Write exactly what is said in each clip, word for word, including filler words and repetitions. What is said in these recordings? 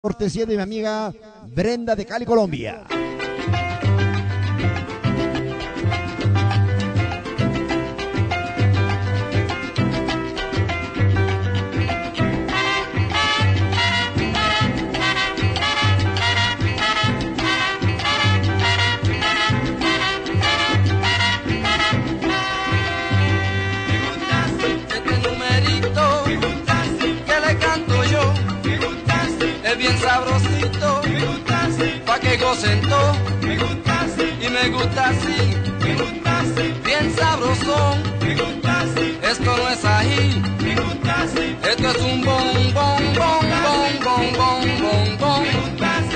Cortesía de mi amiga Brenda de Cali, Colombia. Bien sabrosito, me gusta así, pa' que gocen todo, me gusta así, y me gusta así, me gusta así, bien sabrosón, me gusta así, esto no es ají, me gusta así, esto es un bon, bon, bon, bon, bon, bon, bon, bon. me gusta así.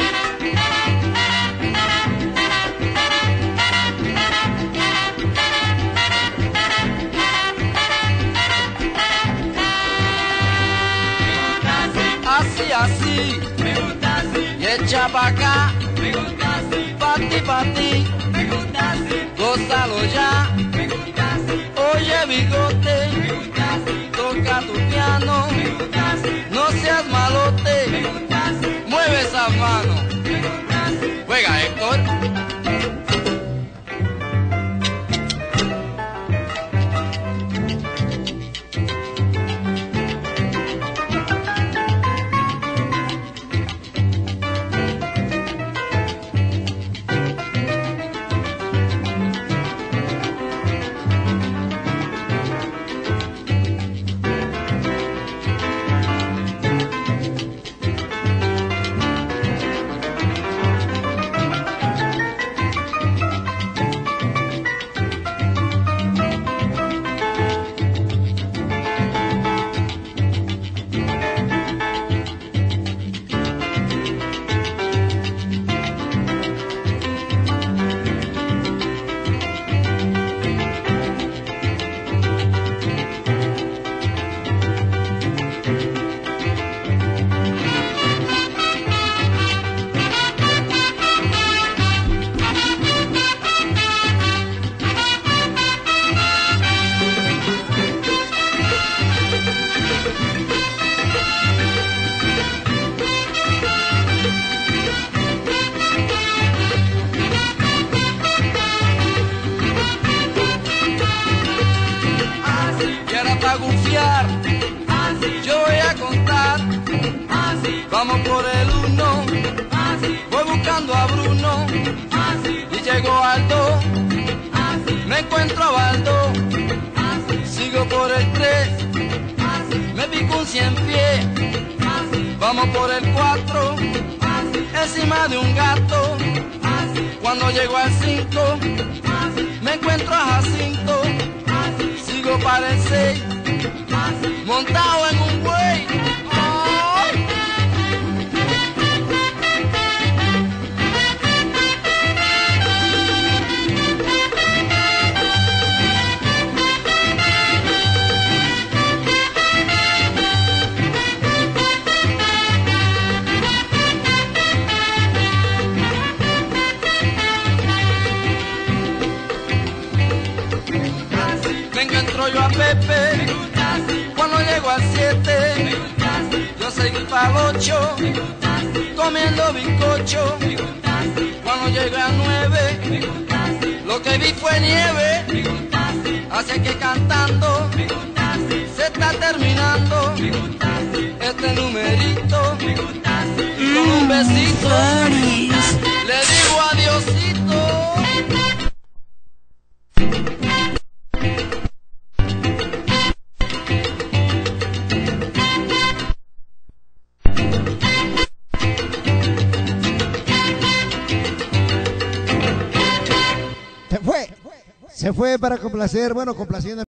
Así, así, Me gusta así, y echa pa' acá, me gusta así, pa' ti, pa' ti, me gusta así, gózalo ya, me gusta así, oye bigote, me gusta así, toca tu piano, me gusta así, no seas me malote, gusta así, mueve esas manos, me gusta así. juega Héctor. Para gufiar, Así, yo voy a contar, así, vamos por el uno, así, voy buscando a Bruno, así, y llego al dos, así, me encuentro a Baldo, así, sigo por el tres, así, me pico un cien pies, así, vamos por el cuatro, así, encima de un gato, así, cuando llego al cinco, así, me encuentro a Jacinto, así, sigo para el seis, así, montado en un buey. ¡Ay! Me encuentro yo a Pepe, me gusta así, cuando llego al me siete, gusta así, yo seguí para el ocho, me gusta así, comiendo bizcocho. me gusta así, Cuando llegué al nueve, me gusta así, lo que vi fue nieve, me gusta así, así que cantando me gusta así, se está terminando me gusta así, este numerito, me gusta así. y con un besito le digo adiosito. Se fue. Se fue para complacer, bueno, complaciendo.